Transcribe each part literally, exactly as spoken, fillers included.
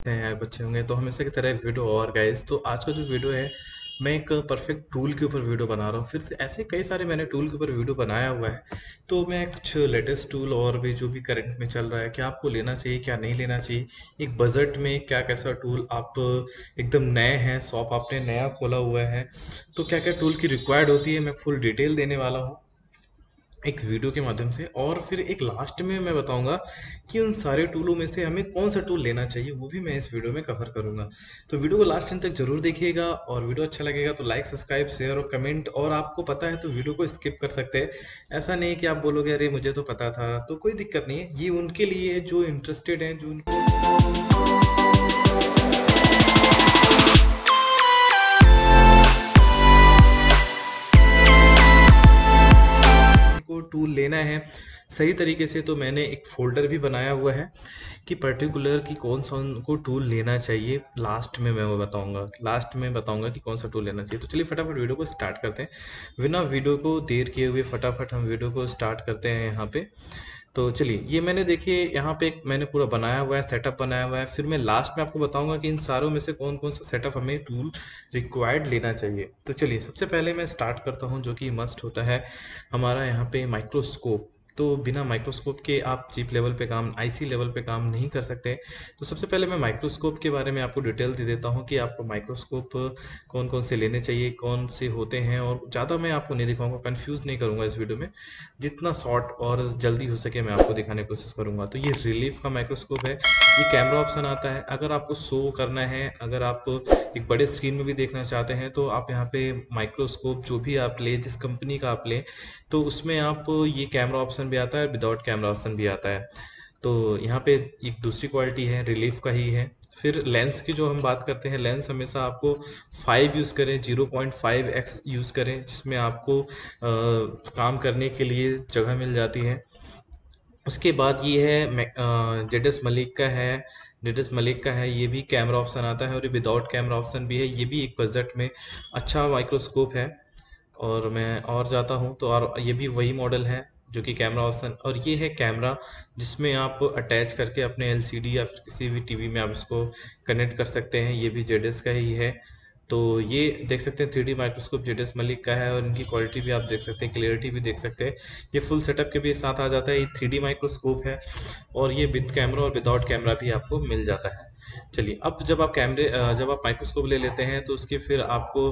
हैं यार बच्चे होंगे तो हमेशा की तरह एक वीडियो और गाइस। तो आज का जो वीडियो है, मैं एक परफेक्ट टूल के ऊपर वीडियो बना रहा हूँ। फिर से ऐसे कई सारे मैंने टूल के ऊपर वीडियो बनाया हुआ है। तो मैं कुछ लेटेस्ट टूल और भी जो भी करंट में चल रहा है, क्या आपको लेना चाहिए क्या नहीं लेना चाहिए, एक बजट में क्या कैसा टूल, आप एकदम नए हैं, शॉप आपने नया खोला हुआ है तो क्या क्या टूल की रिक्वायर्ड होती है, मैं फुल डिटेल देने वाला हूँ एक वीडियो के माध्यम से। और फिर एक लास्ट में मैं बताऊंगा कि उन सारे टूलों में से हमें कौन सा टूल लेना चाहिए, वो भी मैं इस वीडियो में कवर करूंगा। तो वीडियो को लास्ट टाइम तक जरूर देखिएगा, और वीडियो अच्छा लगेगा तो लाइक सब्सक्राइब शेयर और कमेंट, और आपको पता है तो वीडियो को स्किप कर सकते हैं। ऐसा नहीं है कि आप बोलोगे अरे मुझे तो पता था, तो कोई दिक्कत नहीं है, ये उनके लिए जो इंटरेस्टेड हैं, जो उनको को टूल लेना है सही तरीके से। तो मैंने एक फोल्डर भी बनाया हुआ है कि पर्टिकुलर कि कौन सा उनको टूल लेना चाहिए। लास्ट में मैं वो बताऊंगा, लास्ट में बताऊंगा कि कौन सा टूल लेना चाहिए। तो चलिए फटाफट वीडियो को स्टार्ट करते हैं, बिना वीडियो को देर किए हुए फटाफट हम वीडियो को स्टार्ट करते हैं यहाँ पे। तो चलिए, ये मैंने देखिए यहाँ पे एक मैंने पूरा बनाया हुआ है, सेटअप बनाया हुआ है। फिर मैं लास्ट में आपको बताऊंगा कि इन सारों में से कौन कौन सा सेटअप हमें टूल रिक्वायर्ड लेना चाहिए। तो चलिए, सबसे पहले मैं स्टार्ट करता हूँ जो कि मस्ट होता है हमारा यहाँ पे, माइक्रोस्कोप। तो बिना माइक्रोस्कोप के आप चिप लेवल पे काम, आईसी लेवल पे काम नहीं कर सकते। तो सबसे पहले मैं माइक्रोस्कोप के बारे में आपको डिटेल दे देता हूँ कि आपको माइक्रोस्कोप कौन कौन से लेने चाहिए, कौन से होते हैं। और ज़्यादा मैं आपको नहीं दिखाऊंगा, कंफ्यूज नहीं करूंगा इस वीडियो में, जितना शॉर्ट और जल्दी हो सके मैं आपको दिखाने की कोशिश करूंगा। तो ये रिलीफ का माइक्रोस्कोप है, ये कैमरा ऑप्शन आता है। अगर आपको शो करना है, अगर आप एक बड़े स्क्रीन में भी देखना चाहते हैं, तो आप यहाँ पे माइक्रोस्कोप जो भी आप ले, जिस कंपनी का आप लें, तो उसमें आप ये कैमरा ऑप्शन भी आता है, विदाउट कैमरा ऑप्शन भी आता है। तो यहाँ पे एक दूसरी क्वालिटी है, रिलीफ का ही है। फिर लेंस की जो हम बात करते हैं, लेंस हमेशा आपको फाइव यूज़ करें, zero point five X use करें, जिसमें आपको आ, काम करने के लिए जगह मिल जाती है। उसके बाद ये है जेड एस मलिक का है, जेड एस मलिक का है, ये भी कैमरा ऑप्शन आता है और ये विदाउट कैमरा ऑप्शन भी है। ये भी एक बजट में अच्छा माइक्रोस्कोप है। और मैं और जाता हूँ तो और ये भी वही मॉडल है जो कि कैमरा ऑप्शन, और ये है कैमरा जिसमें आप अटैच करके अपने एलसीडी या फिर किसी भी टीवी में आप इसको कनेक्ट कर सकते हैं। ये भी जेड एस का ही है। तो ये देख सकते हैं three D microscope Z S Malik का है, और इनकी क्वालिटी भी आप देख सकते हैं, क्लियरिटी भी देख सकते हैं। ये फुल सेटअप के भी साथ आ जाता है, ये थ्री डी माइक्रोस्कोप है, और ये विद कैमरा और विदाउट कैमरा भी आपको मिल जाता है। चलिए, अब जब आप कैमरे अ, जब आप माइक्रोस्कोप ले लेते हैं तो उसकी फिर आपको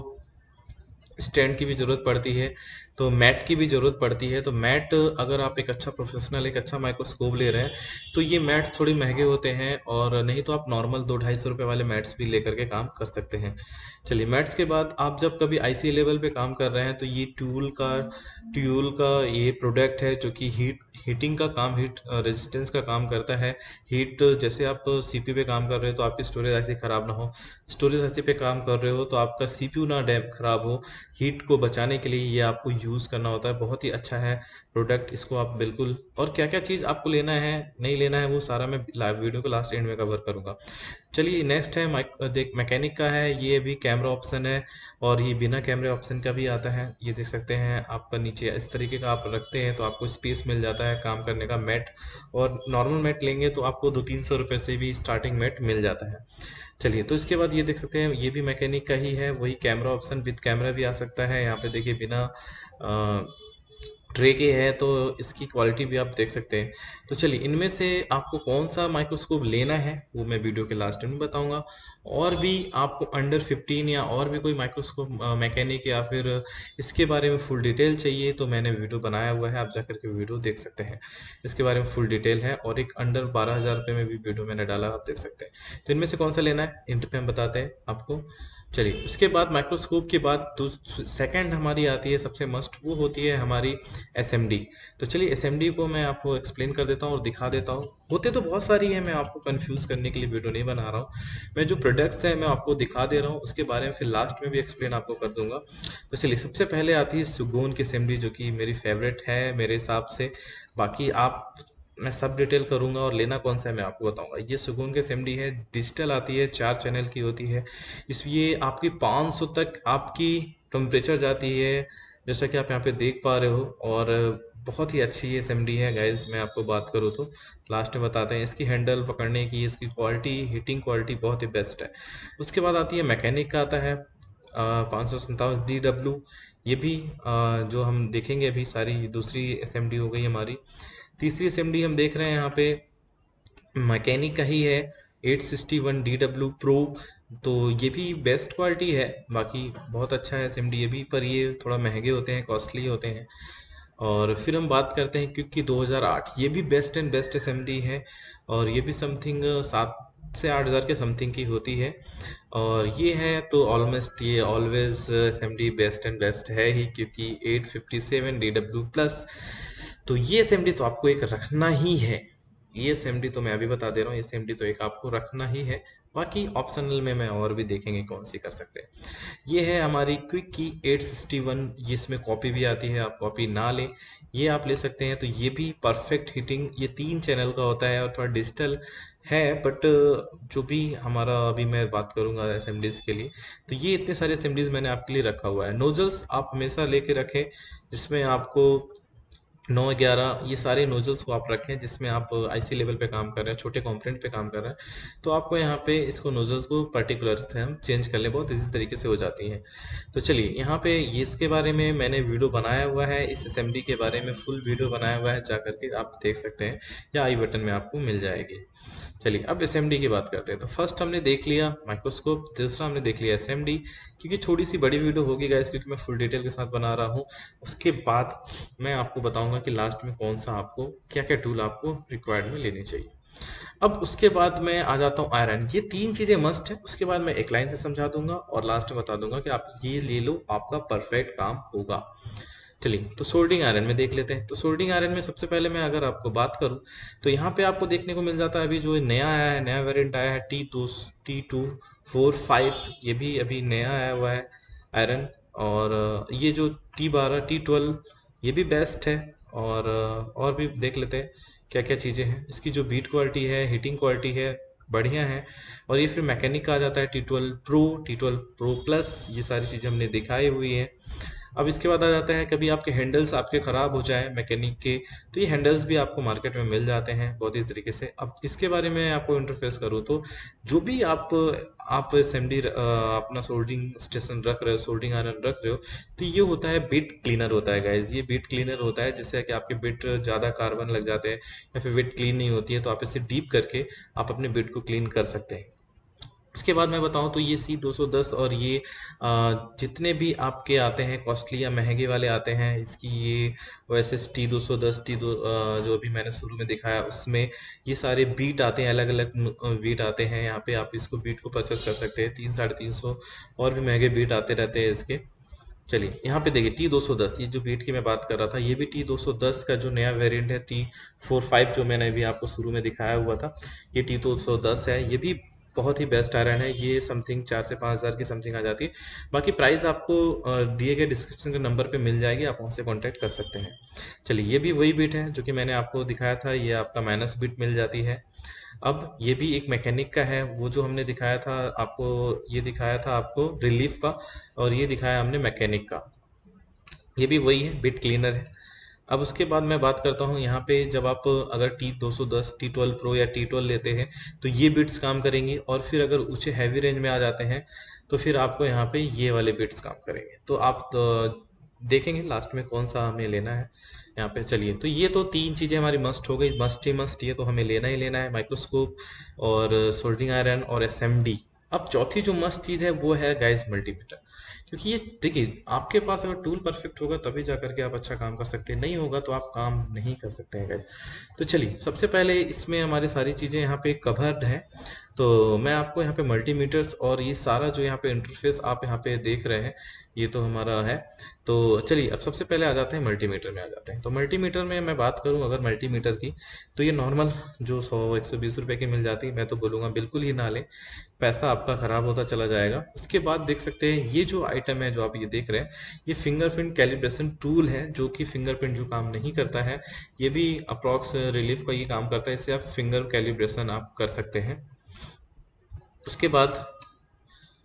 स्टैंड की भी ज़रूरत पड़ती है, तो मैट की भी ज़रूरत पड़ती है। तो मैट, अगर आप एक अच्छा प्रोफेशनल एक अच्छा माइक्रोस्कोप ले रहे हैं तो ये मैट्स थोड़ी महंगे होते हैं, और नहीं तो आप नॉर्मल दो ढाई सौ रुपये वाले मैट्स भी लेकर के काम कर सकते हैं। चलिए, मैट्स के बाद आप जब कभी आईसी लेवल पे काम कर रहे हैं तो ये ट्यूल का ट्यूल का ये प्रोडक्ट है जो कि हीट हीटिंग का काम, हीट रेजिस्टेंस का काम करता है। हीट, जैसे आप सीपी पे काम कर रहे हो तो आपकी स्टोरेज ऐसे ख़राब ना हो, स्टोरेज ऐसे पे काम कर रहे हो तो आपका सीपीयू ना डैम खराब हो, हीट को बचाने के लिए ये आपको यूज़ करना होता है। बहुत ही अच्छा है प्रोडक्ट, इसको आप बिल्कुल, और क्या क्या चीज़ आपको लेना है नहीं लेना है वो सारा मैं लाइव वीडियो को लास्ट एंड में कवर करूँगा। चलिए, नेक्स्ट है माइक देख मैकेनिक का है, ये भी कैमरा ऑप्शन है, और ये बिना कैमरे ऑप्शन का भी आता है। ये देख सकते हैं, आपका नीचे इस तरीके का आप रखते हैं तो आपको स्पेस मिल जाता है काम करने का। मैट, और नॉर्मल मैट लेंगे तो आपको दो तीन सौ रुपये से भी स्टार्टिंग मैट मिल जाता है। चलिए, तो इसके बाद ये देख सकते हैं, ये भी मैकेनिक का ही है, वही कैमरा ऑप्शन विद कैमरा भी आ सकता है। यहाँ पे देखिए, बिना ट्रे के है, तो इसकी क्वालिटी भी आप देख सकते हैं। तो चलिए, इनमें से आपको कौन सा माइक्रोस्कोप लेना है वो मैं वीडियो के लास्ट में बताऊंगा। और भी आपको अंडर फिफ्टीन या और भी कोई माइक्रोस्कोप मैकेनिक या फिर इसके बारे में फुल डिटेल चाहिए तो मैंने वीडियो बनाया हुआ है, आप जाकर के वीडियो देख सकते हैं। इसके बारे में फुल डिटेल है, और एक अंडर बारह हज़ार रुपये में भी वीडियो मैंने डाला, आप देख सकते हैं। तो इनमें से कौन सा लेना है इंटर पे हम बताते हैं आपको। चलिए, उसके बाद माइक्रोस्कोप के बाद सेकंड हमारी आती है सबसे मस्ट, वो होती है हमारी एसएमडी। तो चलिए, एसएमडी को मैं आपको एक्सप्लेन कर देता हूँ और दिखा देता हूँ। होते तो बहुत सारी है, मैं आपको कंफ्यूज करने के लिए वीडियो नहीं बना रहा हूँ, मैं जो प्रोडक्ट्स हैं मैं आपको दिखा दे रहा हूँ, उसके बारे में फिर लास्ट में भी एक्सप्लेन आपको कर दूंगा। तो चलिए, सबसे पहले आती है सुगोन की एसएमडी, जो कि मेरी फेवरेट है मेरे हिसाब से। बाकी आप, मैं सब डिटेल करूंगा, और लेना कौन सा है मैं आपको बताऊंगा। ये सुकून के एसएमडी है, डिजिटल आती है, चार चैनल की होती है। इसलिए आपकी पाँच सौ तक आपकी टेम्परेचर जाती है, जैसा कि आप यहाँ पे देख पा रहे हो। और बहुत ही अच्छी एस एम डी है गाइज। मैं आपको बात करूँ तो लास्ट में बताते हैं, इसकी हैंडल पकड़ने की, इसकी क्वालिटी, हीटिंग क्वालिटी बहुत ही बेस्ट है। उसके बाद आती है मैकेनिक का, आता है पाँच सौ सत्तावन डी डब्ल्यू। ये भी आ, जो हम देखेंगे अभी, सारी दूसरी एस एम डी हो गई हमारी। तीसरी एस एम डी हम देख रहे हैं यहाँ पे मैकेनिक का ही है, eight sixty one D W pro. तो ये भी बेस्ट क्वालिटी है, बाकी बहुत अच्छा है एस एम डी ये भी, पर ये थोड़ा महंगे होते हैं, कॉस्टली होते हैं। और फिर हम बात करते हैं क्योंकि दो हज़ार आठ, ये भी best and best S M D है, और ये भी समथिंग सात से आठ हज़ार के समथिंग की होती है। और ये है तो ऑलमोस्ट ये always S M D best and best है ही, क्योंकि eight fifty seven D W plus. तो ये एस एम डी तो आपको एक रखना ही है। ये एस एम डी तो मैं अभी बता दे रहा हूँ, एस एम डी तो एक आपको रखना ही है। बाकी ऑप्शनल में मैं और भी देखेंगे कौन सी कर सकते हैं। ये है हमारी क्विक की एट सिक्सटी वन, जिसमें कॉपी भी आती है, आप कॉपी ना लें, ये आप ले सकते हैं। तो ये भी परफेक्ट हिटिंग, ये तीन चैनल का होता है और थोड़ा डिजिटल है, बट जो भी हमारा अभी मैं बात करूंगा असेंबलीज के लिए, तो ये इतने सारे असेंबलीज मैंने आपके लिए रखा हुआ है। नोजल्स आप हमेशा लेके रखें, जिसमें आपको नौ ग्यारह ये सारे नोजल्स को आप रखें, जिसमें आप आईसी लेवल पे काम कर रहे हैं, छोटे कंपोनेंट पे काम कर रहे हैं, तो आपको यहाँ पे इसको नोजल्स को पर्टिकुलर से हम चेंज कर लें, बहुत इजी तरीके से हो जाती है। तो चलिए यहाँ पे ये इसके बारे में मैंने वीडियो बनाया हुआ है, इस असेंबली के बारे में फुल वीडियो बनाया हुआ है, जा करके आप देख सकते हैं, या आई बटन में आपको मिल जाएगी। चलिए अब एसएमडी की बात करते हैं। तो फर्स्ट हमने देख लिया माइक्रोस्कोप, दूसरा हमने देख लिया एसएमडी, क्योंकि थोड़ी सी बड़ी वीडियो होगी गाइस, क्योंकि मैं फुल डिटेल के साथ बना रहा हूँ। उसके बाद मैं आपको बताऊंगा कि लास्ट में कौन सा आपको क्या क्या टूल आपको रिक्वायर्ड में लेनी चाहिए। अब उसके बाद मैं आ जाता हूँ आयरन, ये तीन चीज़ें मस्ट है। उसके बाद मैं एक लाइन से समझा दूंगा और लास्ट में बता दूंगा कि आप ये ले लो, आपका परफेक्ट काम होगा। चलिए तो सोल्डिंग आयरन में देख लेते हैं। तो सोल्डिंग आयरन में सबसे पहले मैं अगर आपको बात करूं, तो यहाँ पे आपको देखने को मिल जाता है अभी जो नया आया है, नया वेरिएंट आया है T two T two four five, ये भी अभी नया आया हुआ है आयरन। और ये जो टी बारह टी ट्वेल्व ये भी बेस्ट है। और और भी देख लेते हैं क्या क्या चीज़ें हैं। इसकी जो बीट क्वालिटी है, हीटिंग क्वालिटी है, बढ़िया है। और ये फिर मैकेनिक का आ जाता है T twelve pro, T twelve pro plus, ये सारी चीज़ें हमने दिखाई हुई है। अब इसके बाद आ जाता है, कभी आपके हैंडल्स आपके ख़राब हो जाए मैकेनिक के, तो ये हैंडल्स भी आपको मार्केट में मिल जाते हैं बहुत ही तरीके से। अब इसके बारे में आपको इंटरफेस करूँ तो जो भी आप आप असेंबली अपना सोल्डिंग स्टेशन रख रहे हो, सोल्डिंग आयरन रख रहे हो, तो ये होता है बिट क्लीनर होता है गाइज। ये बिट क्लीनर होता है जिससे कि आपके बिट ज़्यादा कार्बन लग जाते हैं या फिर बिट क्लीन नहीं होती है, तो आप इसे डीप करके आप अपने बिट को क्लीन कर सकते हैं। इसके बाद मैं बताऊं तो ये सी दो सौ दस और ये आ, जितने भी आपके आते हैं कॉस्टली या महंगे वाले आते हैं, इसकी ये ओ एस एस टी दो सौ दस टी दो आ, जो अभी मैंने शुरू में दिखाया, उसमें ये सारे बीट आते हैं, अलग अलग बीट आते हैं। यहाँ पे आप इसको बीट को परचेस कर सकते हैं, तीन साढ़े तीन सौ और भी महंगे बीट आते रहते हैं इसके। चलिए यहाँ पे देखिए टी दो सौ दस, ये जो बीट की मैं बात कर रहा था, ये भी टी दो सौ दस का जो नया वेरिएंट है, टी फोर फाइव जो मैंने अभी आपको शुरू में दिखाया हुआ था, ये टी दो सौ दस है। ये भी बहुत ही बेस्ट आयरन है, ये समथिंग चार से पाँच हज़ार की समथिंग आ जाती है। बाकी प्राइस आपको अ, दिए गए डिस्क्रिप्शन के नंबर पे मिल जाएगी, आप वहाँ से कॉन्टैक्ट कर सकते हैं। चलिए ये भी वही बीट है जो कि मैंने आपको दिखाया था, ये आपका माइनस बीट मिल जाती है। अब ये भी एक मैकेनिक का है, वो जो हमने दिखाया था आपको, ये दिखाया था आपको रिलीफ का, और ये दिखाया हमने मैकेनिक का, ये भी वही है, बिट क्लीनर है। अब उसके बाद मैं बात करता हूँ यहाँ पे, जब आप अगर टी दो सौ दस टी ट्वेल्व प्रो या टी ट्वेल्व लेते हैं तो ये बिट्स काम करेंगी, और फिर अगर ऊंचे हैवी रेंज में आ जाते हैं तो फिर आपको यहाँ पे ये वाले बिट्स काम करेंगे। तो आप तो देखेंगे लास्ट में कौन सा हमें लेना है यहाँ पे। चलिए तो ये तो तीन चीज़ें हमारी मस्ट हो गई, मस्ट ही मस्ट, ये तो हमें लेना ही लेना है, माइक्रोस्कोप और सोल्डरिंग आयरन और एस एम डी। अब चौथी जो मस्त चीज़ है वो है गाइस मल्टीमीटर, क्योंकि ये देखिए आपके पास अगर टूल परफेक्ट होगा तभी जा करके आप अच्छा काम कर सकते हैं, नहीं होगा तो आप काम नहीं कर सकते हैं गाइस। तो चलिए सबसे पहले इसमें हमारी सारी चीज़ें यहाँ पे कवर्ड है, तो मैं आपको यहाँ पे मल्टीमीटर्स और ये सारा जो यहाँ पे इंटरफेस आप यहाँ पे देख रहे हैं, ये तो हमारा है। तो चलिए अब सबसे पहले आ जाते हैं मल्टीमीटर में आ जाते हैं। तो मल्टीमीटर में मैं बात करूं अगर मल्टीमीटर की, तो ये नॉर्मल जो सौ एक सौ बीस रुपये की मिल जाती है, मैं तो बोलूँगा बिल्कुल ही ना लें, पैसा आपका ख़राब होता चला जाएगा। उसके बाद देख सकते हैं ये जो आइटम है जो आप ये देख रहे हैं, ये फिंगरप्रिंट कैलिब्रेशन टूल है, जो कि फिंगरप्रिंट जो काम नहीं करता है, ये भी अप्रॉक्स रिलीफ का ये काम करता है, इससे आप फिंगर कैलिब्रेशन आप कर सकते हैं। उसके बाद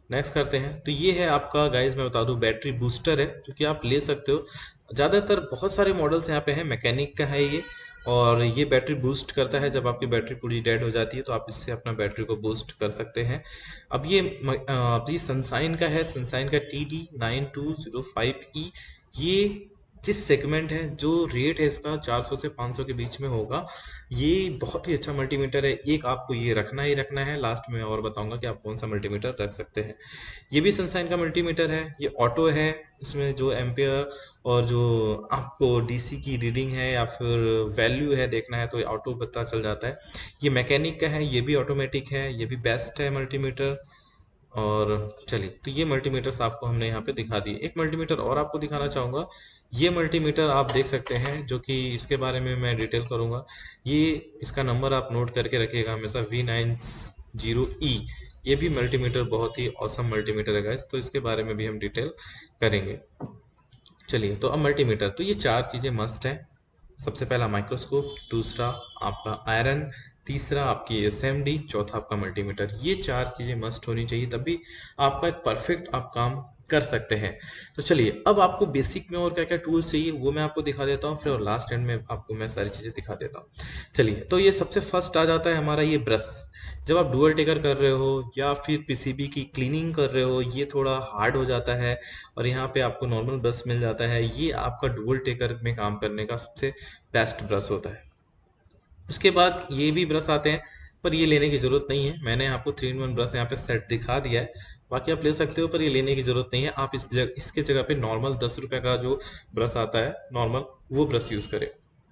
नेक्स्ट करते हैं, तो ये है आपका गाइस, मैं बता दूं बैटरी बूस्टर है जो कि आप ले सकते हो। ज़्यादातर बहुत सारे मॉडल्स यहाँ पे हैं, मैकेनिक का है ये, और ये बैटरी बूस्ट करता है। जब आपकी बैटरी पूरी डेड हो जाती है तो आप इससे अपना बैटरी को बूस्ट कर सकते हैं। अब ये म- अ, अब ये सनसाइन का है, सनसाइन का T D nine two zero five E. ये जिस सेगमेंट है, जो रेट है इसका चार सौ से पाँच सौ के बीच में होगा। ये बहुत ही अच्छा मल्टीमीटर है, एक आपको ये रखना ही रखना है। लास्ट में और बताऊंगा कि आप कौन सा मल्टीमीटर रख सकते हैं। ये भी सनसाइन का मल्टीमीटर है, ये ऑटो है। इसमें जो एम्पियर और जो आपको डीसी की रीडिंग है या फिर वैल्यू है देखना है तो ये ऑटो पता चल जाता है। ये मैकेनिक का है, ये भी ऑटोमेटिक है, ये भी बेस्ट है मल्टीमीटर। और चलिए, तो ये मल्टीमीटर्स आपको हमने यहाँ पे दिखा दिए। एक मल्टीमीटर और आपको दिखाना चाहूँगा। ये मल्टीमीटर आप देख सकते हैं, जो कि इसके बारे में मैं डिटेल करूँगा। ये इसका नंबर आप नोट करके रखिएगा हमेशा, वी नाइन जीरो ई। ये भी मल्टीमीटर बहुत ही औसम मल्टीमीटर है गाइस, तो इसके बारे में भी हम डिटेल करेंगे। चलिए, तो अब मल्टीमीटर, तो ये चार चीज़ें मस्ट है। सबसे पहला माइक्रोस्कोप, दूसरा आपका आयरन, तीसरा आपकी एसएमडी, चौथा आपका मल्टीमीटर। ये चार चीज़ें मस्ट होनी चाहिए, तभी आपका एक परफेक्ट आप काम कर सकते हैं। तो चलिए, अब आपको बेसिक में और क्या क्या टूल्स चाहिए वो मैं आपको दिखा देता हूँ, फिर और लास्ट एंड में आपको मैं सारी चीज़ें दिखा देता हूँ। चलिए, तो ये सबसे फर्स्ट आ जाता है हमारा ये ब्रश। जब आप डुअल टेकर कर रहे हो या फिर पीसीबी की क्लीनिंग कर रहे हो, ये थोड़ा हार्ड हो जाता है, और यहाँ पे आपको नॉर्मल ब्रश मिल जाता है। ये आपका डुअल टेकर में काम करने का सबसे बेस्ट ब्रश होता है। उसके बाद ये भी ब्रश आते हैं, पर ये लेने की ज़रूरत नहीं है। मैंने आपको थ्री इन वन ब्रश यहाँ पे सेट दिखा दिया है, बाकी आप ले सकते हो, पर ये लेने की ज़रूरत नहीं है। आप इस जगह इसके जगह पे नॉर्मल दस रुपये का जो ब्रश आता है नॉर्मल, वो ब्रश यूज़ करें।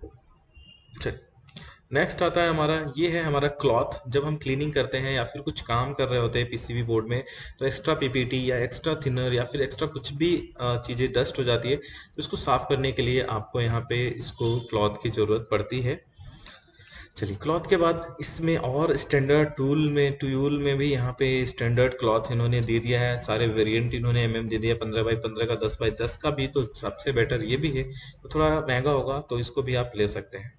चलिए, नेक्स्ट आता है हमारा, ये है हमारा क्लॉथ। जब हम क्लीनिंग करते हैं या फिर कुछ काम कर रहे होते हैं पीसीबी बोर्ड में, तो एक्स्ट्रा पीपीटी या एक्स्ट्रा थिनर या फिर एक्स्ट्रा कुछ भी अ, चीज़ें डस्ट हो जाती है, तो इसको साफ करने के लिए आपको यहाँ पे इसको क्लॉथ की ज़रूरत पड़ती है। चलिए, क्लॉथ के बाद इसमें और स्टैंडर्ड टूल में टूल में भी यहाँ पे स्टैंडर्ड क्लॉथ इन्होंने दे दिया है। सारे वेरिएंट इन्होंने एमएम दे दिया, पंद्रह बाई पंद्रह का, दस बाई दस का भी, तो सबसे बेटर ये भी है। तो थोड़ा महंगा होगा तो इसको भी आप ले सकते हैं।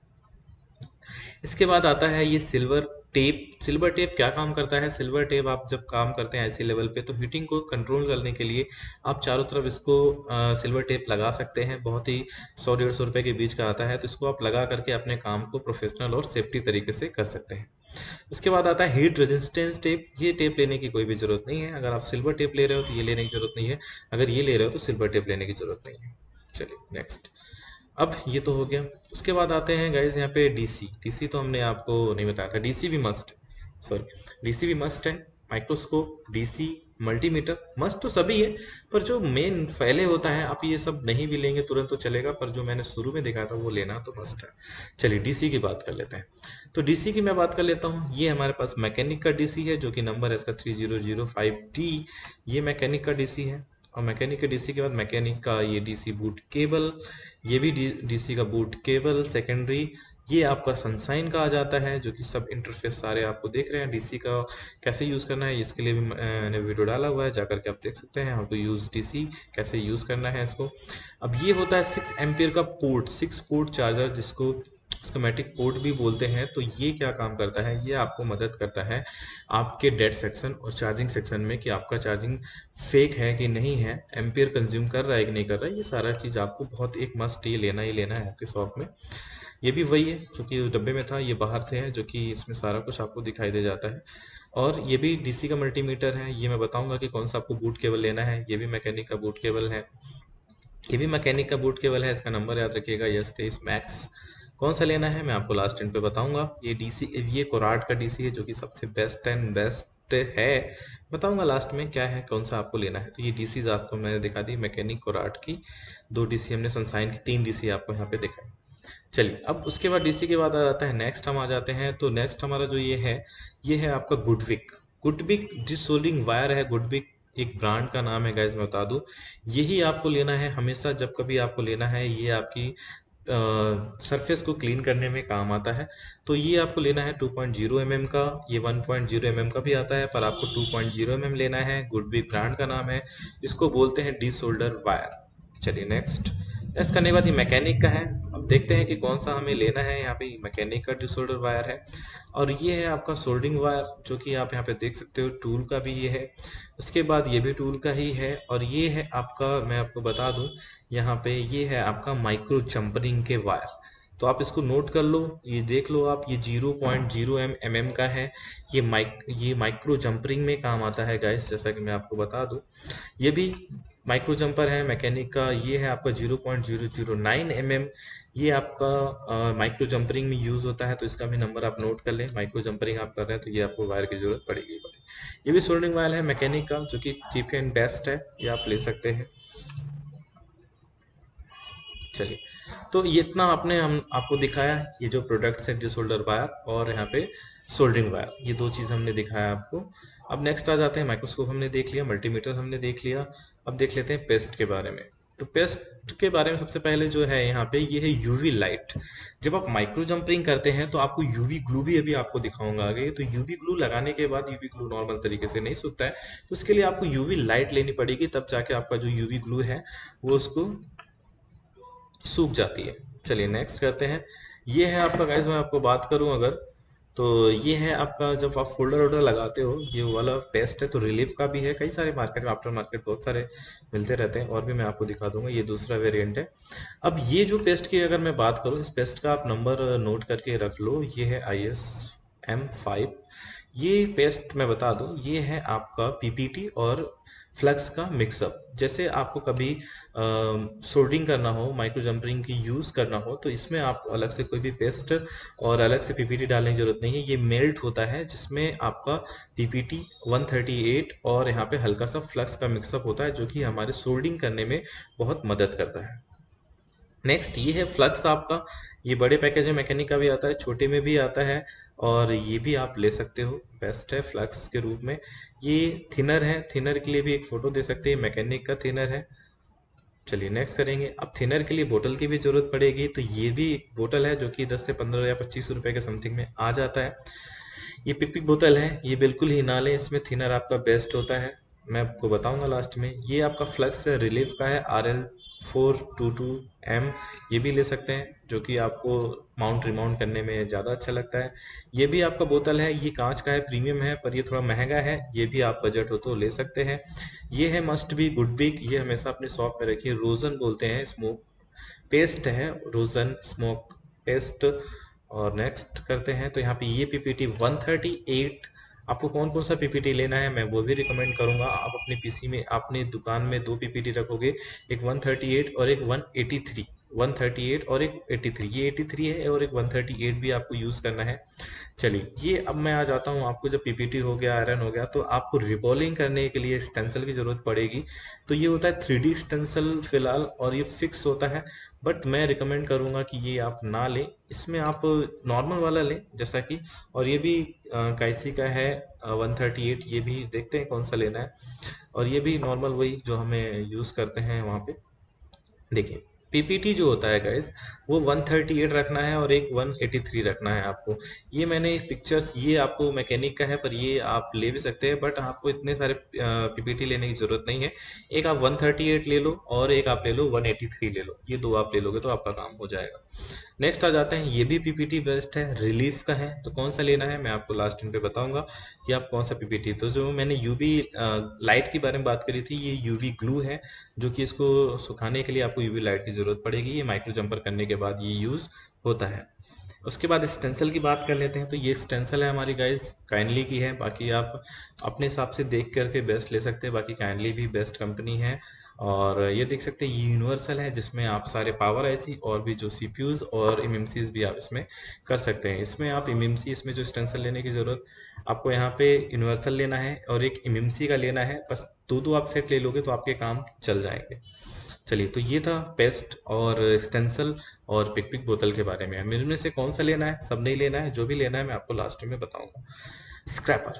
इसके बाद आता है ये सिल्वर टेप। सिल्वर टेप क्या काम करता है? सिल्वर टेप आप जब काम करते हैं ऐसे लेवल पे, तो हीटिंग को कंट्रोल करने के लिए आप चारों तरफ इसको अ, सिल्वर टेप लगा सकते हैं। बहुत ही सौ डेढ़ सौ रुपये के बीच का आता है, तो इसको आप लगा करके अपने काम को प्रोफेशनल और सेफ्टी तरीके से कर सकते हैं। उसके बाद आता है हीट रेजिस्टेंस टेप। ये टेप लेने की कोई भी ज़रूरत नहीं है। अगर आप सिल्वर टेप ले रहे हो तो ये लेने की ज़रूरत नहीं है, अगर ये ले रहे हो तो सिल्वर टेप लेने की ज़रूरत नहीं है। चलिए, नेक्स्ट। अब ये तो हो गया। उसके बाद आते हैं गाइज यहाँ पे डीसी। डीसी तो हमने आपको नहीं बताया था, डीसी भी मस्ट, सॉरी, डीसी भी मस्ट है। माइक्रोस्कोप, डीसी, मल्टीमीटर मस्ट तो सभी है, पर जो मेन पहले होता है, आप ये सब नहीं भी लेंगे तुरंत तो चलेगा, पर जो मैंने शुरू में दिखाया था वो लेना तो मस्ट है। चलिए, डीसी की बात कर लेते हैं। तो डीसी की मैं बात कर लेता हूँ। ये हमारे पास मैकेनिक का डीसी है, जो कि नंबर है इसका three zero zero five D. ये मैकेनिक का डीसी है। और मैकेनिक के डीसी के बाद मैकेनिक का ये डीसी बूट केबल, ये भी डी डीसी का बूट केबल सेकेंडरी। ये आपका सनसाइन का आ जाता है, जो कि सब इंटरफेस सारे आपको देख रहे हैं। डीसी का कैसे यूज़ करना है इसके लिए भी मैंने वीडियो डाला हुआ है, जाकर के आप देख सकते हैं। हाउ टू यूज़ डीसी, कैसे यूज़ करना है इसको। अब ये होता है सिक्स एम्पियर का पोर्ट, सिक्स पोर्ट चार्जर, जिसको स्कीमेटिक पोर्ट भी बोलते हैं। तो ये क्या काम करता है? ये आपको मदद करता है आपके डेड सेक्शन और चार्जिंग सेक्शन में, कि आपका चार्जिंग फेक है कि नहीं है, एम्पियर कंज्यूम कर रहा है कि नहीं कर रहा है। ये सारा चीज़ आपको बहुत एक मस्ट ये लेना ही लेना है आपके शॉप में। ये भी वही है जो कि उस डब्बे में था, ये बाहर से है, जो कि इसमें सारा कुछ आपको दिखाई दे जाता है। और ये भी डीसी का मल्टीमीटर है। ये मैं बताऊंगा कि कौन सा आपको बूट केबल लेना है। ये भी मैकेनिक का बूट केबल है। ये भी मैकेनिक का बूट केबल है, इसका नंबर याद रखिएगा, यस तेईस मैक्स। कौन सा लेना है मैं आपको लास्ट एंड पे बताऊंगा। ये डीसी, ये कोराट का डीसी है, जो कि सबसे बेस्ट एंड बेस्ट है। बताऊंगा लास्ट में क्या है, कौन सा आपको लेना है। तो ये डीसी आपको मैंने दिखा दी, मैकेनिक कोराट की दो डीसी हमने, सनसाइन की तीन डीसी आपको यहाँ पे दिखाई। चलिए, अब उसके बाद डीसी के बाद आ जाता है नेक्स्ट, हम आ जाते हैं। तो नेक्स्ट हमारा जो ये है, ये है आपका गुडविक। गुडविक डिसोल्डिंग वायर है। गुडविक एक ब्रांड का नाम है गाइज, मैं बता दूं। यही आपको लेना है हमेशा, जब कभी आपको लेना है। ये आपकी सरफेस को क्लीन करने में काम आता है। तो ये आपको लेना है two point zero M M का। ये one point zero M M का भी आता है, पर आपको two point zero M M लेना है। गुडविक ब्रांड का नाम है, इसको बोलते हैं डी सोल्डर वायर। चलिए, नेक्स्ट। नेक्स्ट करने के बाद ये मैकेनिक का है। अब देखते हैं कि कौन सा हमें लेना है। यहाँ पे मैकेनिक का डिसोल्डर वायर है और ये है आपका सोल्डरिंग वायर, जो कि आप यहाँ पे देख सकते हो टूल का भी ये है। उसके बाद ये भी टूल का ही है और ये है आपका, मैं आपको बता दूं, यहाँ पे ये है आपका माइक्रो जंपरिंग के वायर। तो आप इसको नोट कर लो, ये देख लो आप, ये zero point zero M M M का है। ये माइक ये माइक्रो जंपरिंग में काम आता है गाइस, जैसा कि मैं आपको बता दूं। ये भी माइक्रो जंपर है मैकेनिक का। ये है आपका zero point zero zero nine M M. ये आपका माइक्रो जंपरिंग में यूज़ होता है, तो इसका भी नंबर आप नोट कर लें। माइक्रो जंपरिंग आप कर रहे हैं तो ये आपको वायर की ज़रूरत पड़ेगी ही पड़ेगी। ये भी सोल्डरिंग वायर है मैकेनिक का, जो कि चीप एंड बेस्ट है, ये आप ले सकते हैं। चलिए, तो ये इतना आपने हम आपको दिखाया, ये जो प्रोडक्ट्स है डिसोल्डर वायर और यहाँ पे सोल्डरिंग वायर, ये दो चीज़ हमने दिखाया आपको। अब नेक्स्ट आ जाते हैं, माइक्रोस्कोप हमने देख लिया, मल्टीमीटर हमने देख लिया। अब देख लेते हैं पेस्ट के बारे में। तो पेस्ट के बारे में सबसे पहले जो है यहाँ पे, ये है यूवी लाइट। जब आप माइक्रो जंपरिंग करते हैं तो आपको यूवी ग्लू भी अभी आपको दिखाऊंगा आगे। तो यूवी ग्लू लगाने के बाद यूवी ग्लू नॉर्मल तरीके से नहीं सूखता है, तो उसके लिए आपको यूवी लाइट लेनी पड़ेगी, तब जाके आपका जो यूवी ग्लू है वो उसको सूख जाती है। चलिए नेक्स्ट करते हैं। ये है आपका गाइस, मैं आपको बात करूं अगर, तो ये है आपका, जब आप फोल्डर वोल्डर लगाते हो, ये वाला पेस्ट है। तो रिलीफ का भी है, कई सारे मार्केट में, आफ्टर मार्केट बहुत सारे मिलते रहते हैं, और भी मैं आपको दिखा दूंगा। ये दूसरा वेरिएंट है। अब ये जो पेस्ट की अगर मैं बात करूं, इस पेस्ट का आप नंबर नोट करके रख लो। ये है आई एस एम फाइव। ये पेस्ट मैं बता दूं, ये है आपका पीपीटी और फ्लक्स का मिक्सअप। जैसे आपको कभी सोल्डरिंग करना हो, माइक्रो जंपरिंग की यूज़ करना हो, तो इसमें आप अलग से कोई भी पेस्ट और अलग से पीपीटी डालने की जरूरत नहीं है। ये मेल्ट होता है, जिसमें आपका पीपीटी वन थर्टी एट और यहाँ पे हल्का सा फ्लक्स का मिक्सअप होता है, जो कि हमारे सोल्डरिंग करने में बहुत मदद करता है। नेक्स्ट ये है फ्लक्स आपका। ये बड़े पैकेज में मैकेनिक का भी आता है, छोटे में भी आता है, और ये भी आप ले सकते हो, बेस्ट है फ्लक्स के रूप में। ये थिनर है, थिनर के लिए भी एक फ़ोटो दे सकते हैं, मैकेनिक का थिनर है। चलिए नेक्स्ट करेंगे। अब थिनर के लिए बोतल की भी ज़रूरत पड़ेगी, तो ये भी एक बोतल है जो कि दस से पंद्रह या पच्चीस रुपए के समथिंग में आ जाता है। ये पिक बोतल है, ये बिल्कुल ही ना लें, इसमें थिनर आपका बेस्ट होता है, मैं आपको बताऊंगा लास्ट में। ये आपका फ्लक्स रिलीफ का है, R L four two two M. ये भी ले सकते हैं, जो कि आपको माउंट रिमाउंट करने में ज़्यादा अच्छा लगता है। ये भी आपका बोतल है, ये कांच का है, प्रीमियम है, पर ये थोड़ा महंगा है। ये भी आप बजट हो तो ले सकते हैं। ये है मस्ट बी गुड बिग, ये हमेशा अपने शॉप में रखिए। रोजन बोलते हैं, स्मोक पेस्ट है, रोजन स्मोक पेस्ट। और नेक्स्ट करते हैं, तो यहाँ पे ये पीपीटी वन थर्टी एट। आपको कौन कौन सा पीपीटी लेना है मैं वो भी रिकमेंड करूंगा। आप अपने पीसी में, अपने दुकान में दो पीपीटी रखोगे, एक वन थर्टी एट और एक one eighty three. One thirty eight और एक एटी थ्री, ये एटी थ्री है और एक वन थर्टी एट भी आपको यूज़ करना है। चलिए, ये अब मैं आ जाता हूँ, आपको जब पीपीटी हो गया, आयरन हो गया, तो आपको रिबॉलिंग करने के लिए स्टेंसिल की ज़रूरत पड़ेगी। तो ये होता है थ्री डी स्टेंसिल फिलहाल, और ये फिक्स होता है, बट मैं रिकमेंड करूँगा कि ये आप ना लें। इसमें आप नॉर्मल वाला लें, जैसा कि, और ये भी काइसी का है वन थर्टी एट। ये भी देखते हैं कौन सा लेना है, और ये भी नॉर्मल वही जो हमें यूज़ करते हैं वहाँ पे। देखिए, पीपीटी जो होता है गाइस, वो वन थर्टी एट रखना है और एक वन एटी थ्री रखना है आपको। ये मैंने पिक्चर्स, ये आपको मैकेनिक का है, पर ये आप ले भी सकते हैं, बट आपको इतने सारे पीपीटी लेने की ज़रूरत नहीं है। एक आप वन थर्टी एट ले लो और एक आप ले लो वन एटी थ्री ले लो, ये दो आप ले लोगे तो आपका काम हो जाएगा। नेक्स्ट आ जाते हैं, ये भी पीपीटी बेस्ट है, रिलीफ का है। तो कौन सा लेना है मैं आपको लास्ट टाइम पे बताऊंगा कि आप कौन सा पीपीटी। तो जो मैंने यूवी लाइट के बारे में बात करी थी, ये यूवी ग्लू है, जो कि इसको सुखाने के लिए आपको यूवी लाइट की ज़रूरत पड़ेगी। ये माइक्रो जंपर करने के बाद ये यूज़ होता है। उसके बाद स्टेंसिल की बात कर लेते हैं। तो ये स्टेंसिल है हमारी गाइस, काइंडली की है, बाकी आप अपने हिसाब से देख करके बेस्ट ले सकते हैं। बाकी काइंडली भी बेस्ट कंपनी है। और ये देख सकते हैं, ये यूनिवर्सल है, जिसमें आप सारे पावर आईसी और भी जो सीपीयूज और एमएमसीज भी आप इसमें कर सकते हैं। इसमें आप एमएमसी, इसमें जो स्टेंसिल लेने की ज़रूरत आपको, यहाँ पे यूनिवर्सल लेना है और एक एमएमसी का लेना है, बस दो दो आप सेट ले लोगे तो आपके काम चल जाएंगे। चलिए, तो ये था पेस्ट और एक्सटेंसल और पिक पिक बोतल के बारे में। मेरे में से कौन सा लेना है, सब नहीं लेना है, जो भी लेना है मैं आपको लास्ट में बताऊंगा। स्क्रैपर।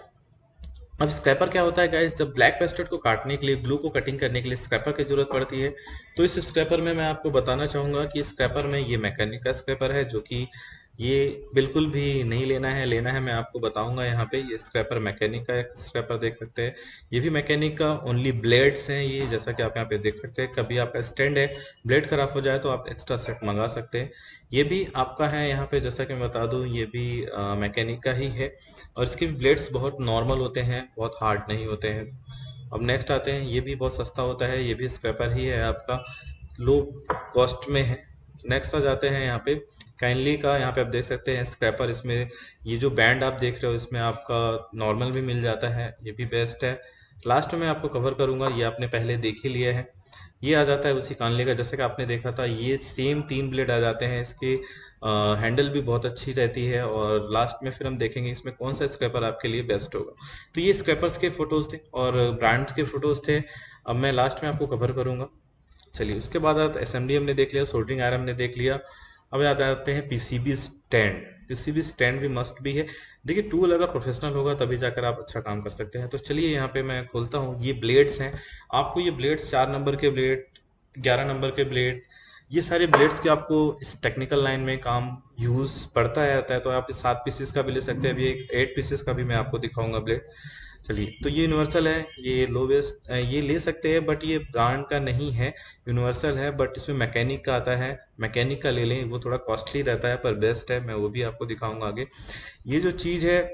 अब स्क्रैपर क्या होता है गाइस, जब ब्लैक पेस्टेड को काटने के लिए, ग्लू को कटिंग करने के लिए स्क्रैपर की जरूरत पड़ती है। तो इस स्क्रैपर में मैं आपको बताना चाहूँगा कि स्क्रैपर में ये मैकेनिक का स्क्रैपर है, जो कि ये बिल्कुल भी नहीं लेना है, लेना है मैं आपको बताऊंगा यहाँ पे। ये स्क्रैपर मैकेनिक का एक स्क्रैपर देख सकते हैं, ये भी मैकेनिक का, ओनली ब्लेड्स हैं ये, जैसा कि आप यहाँ पे देख सकते हैं। कभी आपका स्टैंड है, ब्लेड खराब हो जाए तो आप एक्स्ट्रा सेट मंगा सकते हैं। ये भी आपका है यहाँ पे, जैसा कि मैं बता दूं, ये भी मैकेनिक का ही है, और इसके ब्लेड्स बहुत नॉर्मल होते हैं, बहुत हार्ड नहीं होते हैं। अब नेक्स्ट आते हैं, ये भी बहुत सस्ता होता है, ये भी स्क्रैपर ही है आपका, लो कॉस्ट में है। नेक्स्ट आ जाते हैं यहाँ पे काइंडली का, यहाँ पे आप देख सकते हैं स्क्रैपर। इसमें ये जो बैंड आप देख रहे हो, इसमें आपका नॉर्मल भी मिल जाता है, ये भी बेस्ट है। लास्ट में आपको कवर करूंगा, ये आपने पहले देख ही लिया है। ये आ जाता है उसी कानले का, जैसे कि आपने देखा था, ये सेम तीन ब्लेड आ जाते हैं इसके। हैंडल भी बहुत अच्छी रहती है, और लास्ट में फिर हम देखेंगे इसमें कौन सा स्क्रैपर आपके लिए बेस्ट होगा। तो ये स्क्रैपर्स के फोटोज थे और ब्रांड्स के फोटोज थे, अब मैं लास्ट में आपको कवर करूंगा। चलिए, उसके बाद आता असेंबली हमने देख लिया, सोल्डरिंग आयरन हमने देख लिया। अब याद आते हैं पीसीबी स्टैंड। पीसीबी स्टैंड भी मस्ट भी है। देखिए, टूल अगर प्रोफेशनल होगा तभी जाकर आप अच्छा काम कर सकते हैं। तो चलिए यहाँ पे मैं खोलता हूँ, ये ब्लेड्स हैं। आपको ये ब्लेड्स, चार नंबर के ब्लेड, ग्यारह नंबर के ब्लेड, ये सारे ब्लेड्स के आपको इस टेक्निकल लाइन में काम यूज़ पड़ता रहता है। तो आप इस सात पीसेस का भी ले सकते हैं, अभी एक एट पीसेस का भी मैं आपको दिखाऊंगा ब्लेड। चलिए, तो ये यूनिवर्सल है, ये लो वेस्ट, ये ले सकते हैं, बट ये ब्रांड का नहीं है, यूनिवर्सल है, बट इसमें मैकेनिक का आता है। मैकेनिक का ले लें, वो थोड़ा कॉस्टली रहता है पर बेस्ट है, मैं वो भी आपको दिखाऊंगा आगे। ये जो चीज़ है,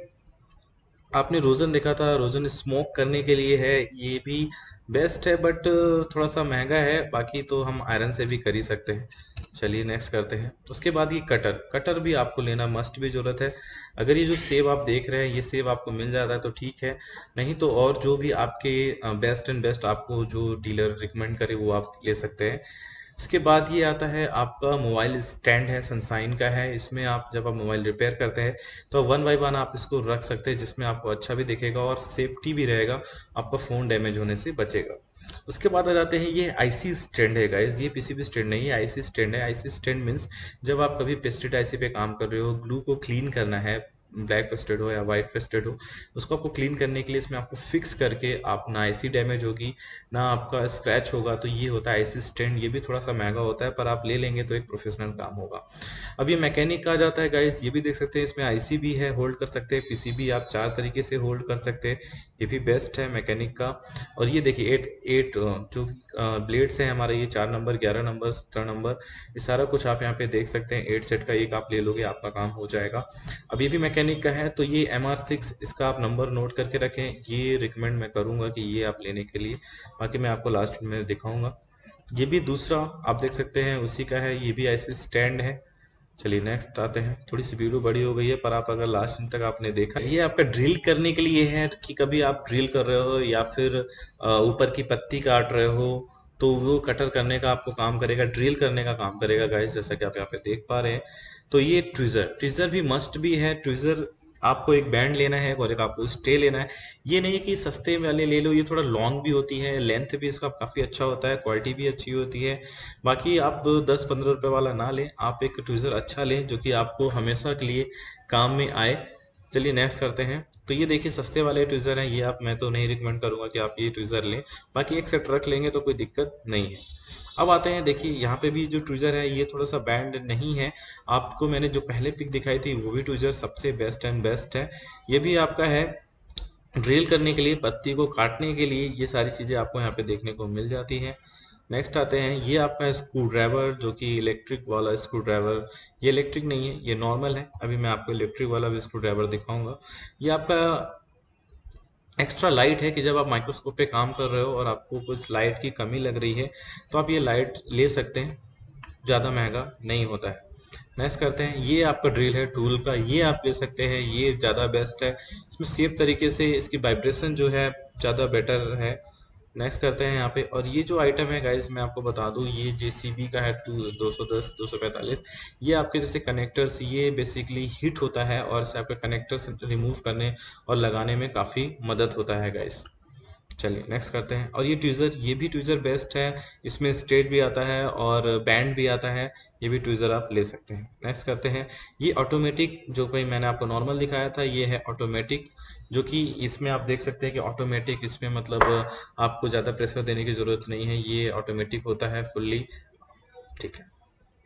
आपने रोज़न देखा था, रोज़न स्मोक करने के लिए है, ये भी बेस्ट है, बट थोड़ा सा महंगा है। बाकी तो हम आयरन से भी कर ही सकते हैं। चलिए नेक्स्ट करते हैं। उसके बाद ये कटर, कटर भी आपको लेना मस्ट भी ज़रूरत है। अगर ये जो सेब आप देख रहे हैं, ये सेब आपको मिल जाता है तो ठीक है, नहीं तो और जो भी आपके बेस्ट एंड बेस्ट आपको जो डीलर रिकमेंड करे वो आप ले सकते हैं। इसके बाद ये आता है आपका मोबाइल स्टैंड है, सनसाइन का है। इसमें आप जब आप मोबाइल रिपेयर करते हैं तो वन बाय वन आप इसको रख सकते हैं, जिसमें आपको अच्छा भी दिखेगा और सेफ्टी भी रहेगा, आपका फ़ोन डैमेज होने से बचेगा। उसके बाद आ जाते हैं, ये आईसी स्टैंड है गाइज, ये पीसीबी स्टैंड नहीं है, आईसी स्टैंड है। आईसी स्टैंड मीन्स जब आप कभी पेस्टेड आईसी पे काम कर रहे हो, ग्लू को क्लीन करना है, ब्लैक पेस्टेड हो या वाइट पेस्टेड हो, उसको आपको क्लीन करने के लिए इसमें आपको फिक्स करके, आप ना आईसी डैमेज होगी ना आपका स्क्रैच होगा, तो ये होता है आईसी स्टैंड। ये भी थोड़ा सा महंगा होता है, पर आप ले लेंगे तो एक प्रोफेशनल काम होगा। अब ये मैकेनिक का जाता है गाइस, ये भी देख सकते हैं, इसमें आईसी भी है, होल्ड कर सकते हैं, पीसीबी आप चार तरीके से होल्ड कर सकते हैं, ये भी बेस्ट है मैकेनिक का। और ये देखिए, एट एट जो ब्लेड्स हैं हमारे, ये चार नंबर, ग्यारह नंबर, सत्रह नंबर, ये सारा कुछ आप यहाँ पे देख सकते हैं। एट सेट का एक आप ले लोगे, आपका काम हो जाएगा। अब ये भी मैकेनिक का है, तो ये एम आर सिक्स, इसका आप नंबर नोट करके रखें, ये रिकमेंड मैं करूँगा कि ये आप लेने के लिए, बाकी मैं आपको लास्ट में दिखाऊंगा। ये भी दूसरा आप देख सकते हैं, उसी का है, ये भी ऐसे स्टैंड है। चलिए नेक्स्ट आते हैं। थोड़ी सी वीडियो बड़ी हो गई है, पर आप अगर लास्ट दिन तक आपने देखा, ये आपका ड्रिल करने के लिए है, कि कभी आप ड्रिल कर रहे हो या फिर अ, ऊपर की पत्ती काट रहे हो, तो वो कटर करने का आपको काम करेगा, ड्रिल करने का काम करेगा गाइस, जैसा कि आप यहाँ पे देख पा रहे हैं। तो ये ट्विज़र, ट्विज़र भी मस्ट भी है। ट्विज़र आपको एक बैंड लेना है और एक आपको स्टे लेना है। ये नहीं है कि सस्ते वाले ले लो, ये थोड़ा लॉन्ग भी होती है, लेंथ भी इसका काफ़ी अच्छा होता है, क्वालिटी भी अच्छी होती है। बाकी आप दस पंद्रह रुपए वाला ना लें, आप एक ट्विज़र अच्छा लें जो कि आपको हमेशा के लिए काम में आए। चलिए नेक्स्ट करते हैं। तो ये देखिए, सस्ते वाले ट्विज़र हैं, ये आप, मैं तो नहीं रिकमेंड करूंगा कि आप ये ट्विज़र लें, बाकी एक सेट रख लेंगे तो कोई दिक्कत नहीं है। अब आते हैं, देखिए यहाँ पे भी जो ट्विज़र है, ये थोड़ा सा बैंड नहीं है। आपको मैंने जो पहले पिक दिखाई थी, वो भी ट्विज़र सबसे बेस्ट एंड बेस्ट है। ये भी आपका है ड्रिल करने के लिए, पत्ती को काटने के लिए, ये सारी चीज़ें आपको यहाँ पे देखने को मिल जाती हैं। नेक्स्ट आते हैं, ये आपका है स्क्रू ड्राइवर, जो कि इलेक्ट्रिक वाला स्क्रू ड्राइवर, ये इलेक्ट्रिक नहीं है, ये नॉर्मल है। अभी मैं आपको इलेक्ट्रिक वाला भी स्क्रू ड्राइवर दिखाऊंगा। ये आपका एक्स्ट्रा लाइट है, कि जब आप माइक्रोस्कोप पे काम कर रहे हो और आपको कुछ लाइट की कमी लग रही है, तो आप ये लाइट ले सकते हैं, ज़्यादा महंगा नहीं होता है। नेक्स्ट करते हैं, ये आपका ड्रिल है टूल का, ये आप ले सकते हैं, ये ज़्यादा बेस्ट है, इसमें सेफ तरीके से इसकी वाइब्रेशन जो है ज़्यादा बेटर है। नेक्स्ट करते हैं यहाँ पे, और ये जो आइटम है गाइस, मैं आपको बता दूँ, ये जेसीबी का है, टू दो सौ दस दो सौ पैंतालीस। ये आपके जैसे कनेक्टर्स, ये बेसिकली हिट होता है और इसे आपके कनेक्टर्स रिमूव करने और लगाने में काफ़ी मदद होता है गाइस। चलिए नेक्स्ट करते हैं, और ये ट्विज़र, ये भी ट्विज़र बेस्ट है, इसमें स्ट्रेट भी आता है और बैंड भी आता है, ये भी ट्विज़र आप ले सकते हैं। नेक्स्ट करते हैं, ये ऑटोमेटिक, जो भाई मैंने आपको नॉर्मल दिखाया था, ये है ऑटोमेटिक, जो कि इसमें आप देख सकते हैं कि ऑटोमेटिक, इसमें मतलब आपको ज़्यादा प्रेशर देने की ज़रूरत नहीं है, ये ऑटोमेटिक होता है फुल्ली, ठीक है।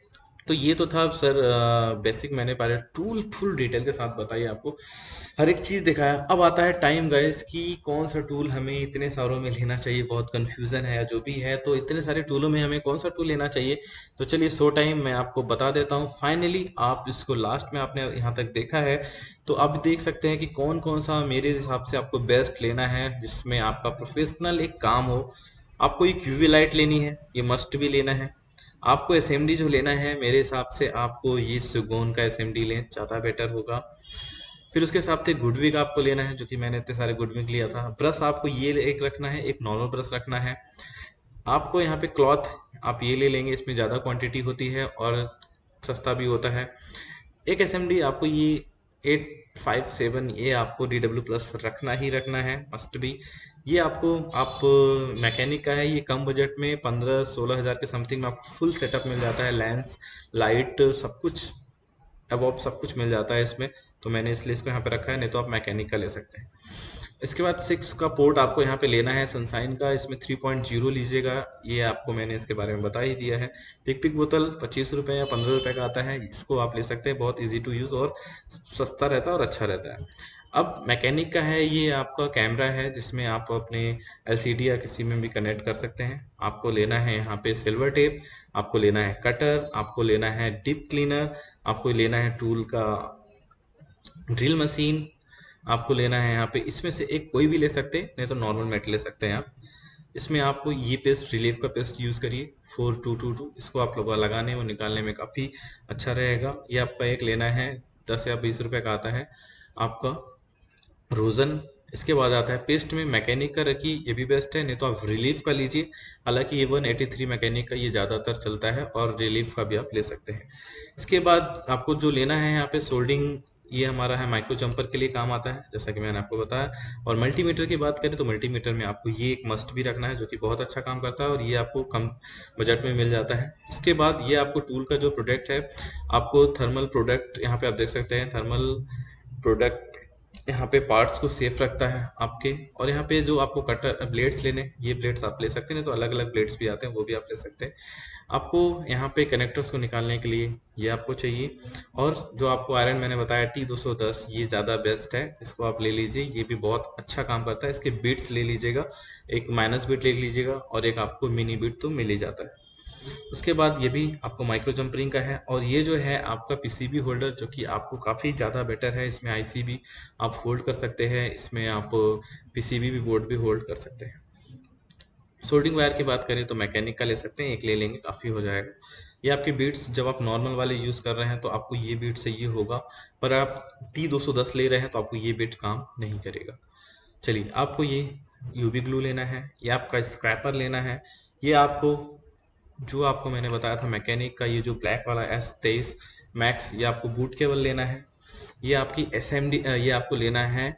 तो ये तो था सर, बेसिक मैंने पहले टूल फुल डिटेल के साथ बताई आपको, हर एक चीज़ दिखाया। अब आता है टाइम गाइस कि कौन सा टूल हमें इतने सारों में लेना चाहिए, बहुत कंफ्यूजन है या जो भी है, तो इतने सारे टूलों में हमें कौन सा टूल लेना चाहिए। तो चलिए सो टाइम मैं आपको बता देता हूँ। फाइनली आप इसको लास्ट में आपने यहाँ तक देखा है, तो अब देख सकते हैं कि कौन कौन सा मेरे हिसाब से आपको बेस्ट लेना है जिसमें आपका प्रोफेशनल एक काम हो। आपको एक यूवी लाइट लेनी है, ये मस्ट भी लेना है। आपको एसएमडी जो लेना है मेरे हिसाब से आपको ये सुगोन का एसएमडी लें, ज़्यादा बेटर होगा। फिर उसके हिसाब से गुडविक आपको लेना है, जो कि मैंने इतने सारे गुडविक लिया था। ब्रश आपको ये एक रखना है, एक नॉर्मल ब्रश रखना है। आपको यहाँ पे क्लॉथ आप ये ले लेंगे, इसमें ज़्यादा क्वांटिटी होती है और सस्ता भी होता है। एक एसएमडी आपको ये एट फाइव सेवन ये आपको डी डब्ल्यू प्लस रखना ही रखना है, मस्ट भी। ये आपको आप मैकेनिक का है, ये कम बजट में पंद्रह सोलह हज़ार के समथिंग में आपको फुल सेटअप मिल जाता है, लेंस लाइट सब कुछ अब आप सब कुछ मिल जाता है इसमें। तो मैंने इसलिए इसको यहाँ पे रखा है, नहीं तो आप मैकेनिक का ले सकते हैं। इसके बाद सिक्स का पोर्ट आपको यहाँ पे लेना है सनसाइन का, इसमें थ्री पॉइंट जीरो लीजिएगा, ये आपको मैंने इसके बारे में बता ही दिया है। पिक पिक बोतल पच्चीस रुपये या पंद्रह रुपये का आता है, इसको आप ले सकते हैं, बहुत इजी टू यूज़ और सस्ता रहता है और अच्छा रहता है। अब मैकेनिक का है, ये आपका कैमरा है जिसमें आप अपने एलसीडी या किसी में भी कनेक्ट कर सकते हैं। आपको लेना है यहाँ पे सिल्वर टेप, आपको लेना है कटर, आपको लेना है डिप क्लीनर, आपको लेना है टूल का ड्रिल मशीन, आपको लेना है यहाँ पे इसमें से एक कोई भी ले सकते हैं, नहीं तो नॉर्मल मेट ले सकते हैं आप। इसमें आपको ये पेस्ट रिलीफ का पेस्ट यूज़ करिए फोर टू टू टू, इसको आप लोग लगाने और निकालने में काफ़ी अच्छा रहेगा। ये आपका एक लेना है, दस या बीस रुपए का आता है आपका रोज़न। इसके बाद आता है पेस्ट में मैकेनिक का रखिए, ये भी बेस्ट है, नहीं तो आप रिलीफ का लीजिए। हालांकि ये वन एटी थ्री मैकेनिक का ये ज़्यादातर चलता है और रिलीफ का भी आप ले सकते हैं। इसके बाद आपको जो लेना है यहाँ पे सोल्डिंग, ये हमारा है माइक्रो जंपर के लिए काम आता है, जैसा कि मैंने आपको बताया। और मल्टीमीटर की बात करें तो मल्टीमीटर में आपको ये एक मस्ट भी रखना है, जो कि बहुत अच्छा काम करता है और ये आपको कम बजट में मिल जाता है। इसके बाद ये आपको टूल का जो प्रोडक्ट है, आपको थर्मल प्रोडक्ट यहाँ पे आप देख सकते हैं, थर्मल प्रोडक्ट यहाँ पे पार्ट्स को सेफ रखता है आपके। और यहाँ पे जो आपको कटर ब्लेड्स लेने, ये ब्लेड्स आप ले सकते हैं, तो अलग अलग ब्लेड्स भी आते हैं, वो भी आप ले सकते हैं। आपको यहाँ पे कनेक्टर्स को निकालने के लिए ये आपको चाहिए। और जो आपको आयरन मैंने बताया टी दो सौ दस, ये ज़्यादा बेस्ट है, इसको आप ले लीजिए, ये भी बहुत अच्छा काम करता है। इसके बिट्स ले लीजिएगा, एक माइनस बिट ले लीजिएगा और एक आपको मिनी बिट तो मिल ही जाता है। उसके बाद ये भी आपको माइक्रो जंपरिंग का है। और ये जो है आपका पीसीबी होल्डर, जो कि आपको काफ़ी ज़्यादा बेटर है, इसमें आईसी भी आप होल्ड कर सकते हैं, इसमें आप पीसीबी भी बोर्ड भी होल्ड कर सकते हैं। सोल्डिंग वायर की बात करें तो मैकेनिक का ले सकते हैं, एक ले लेंगे काफ़ी हो जाएगा। ये आपके बीट्स जब आप नॉर्मल वाले यूज़ कर रहे हैं तो आपको ये बीट से ये होगा, पर आप टी दो सौ दस ले रहे हैं तो आपको ये बीट काम नहीं करेगा। चलिए, आपको ये यूवी ग्लू लेना है, ये आपका स्क्रैपर लेना है, ये आपको जो आपको मैंने बताया था मैकेनिक का, ये जो ब्लैक वाला एस तेईस मैक्स, ये आपको बूट केबल लेना है। ये आपकी एस एम डी, ये आपको लेना है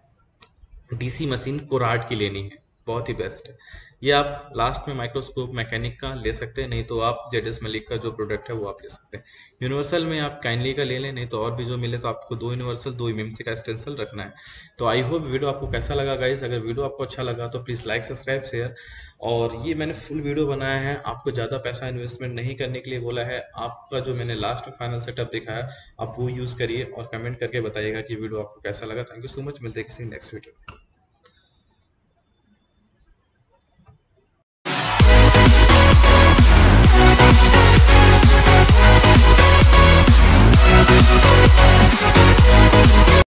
डीसी मशीन कोराड की लेनी है, बहुत ही बेस्ट है। ये आप लास्ट में माइक्रोस्कोप मैकेनिक का ले सकते हैं, नहीं तो आप जेड एस मलिक का जो प्रोडक्ट है वो आप ले सकते हैं। यूनिवर्सल में आप काइंडली का ले लें, नहीं तो और भी जो मिले तो आपको दो यूनिवर्सल दो एमएमसी का स्टेंसिल रखना है। तो आई होप वीडियो आपको कैसा लगा गाइस, अगर वीडियो आपको अच्छा लगा तो प्लीज़ लाइक सब्सक्राइब शेयर। और ये मैंने फुल वीडियो बनाया है, आपको ज़्यादा पैसा इन्वेस्टमेंट नहीं करने के लिए बोला है। आपका जो मैंने लास्ट में फाइनल सेटअप दिखाया आप वो यूज़ करिए और कमेंट करके बताइएगा कि वीडियो आपको कैसा लगा। थैंक यू सो मच, मिलते हैं किसी नेक्स्ट वीडियो में।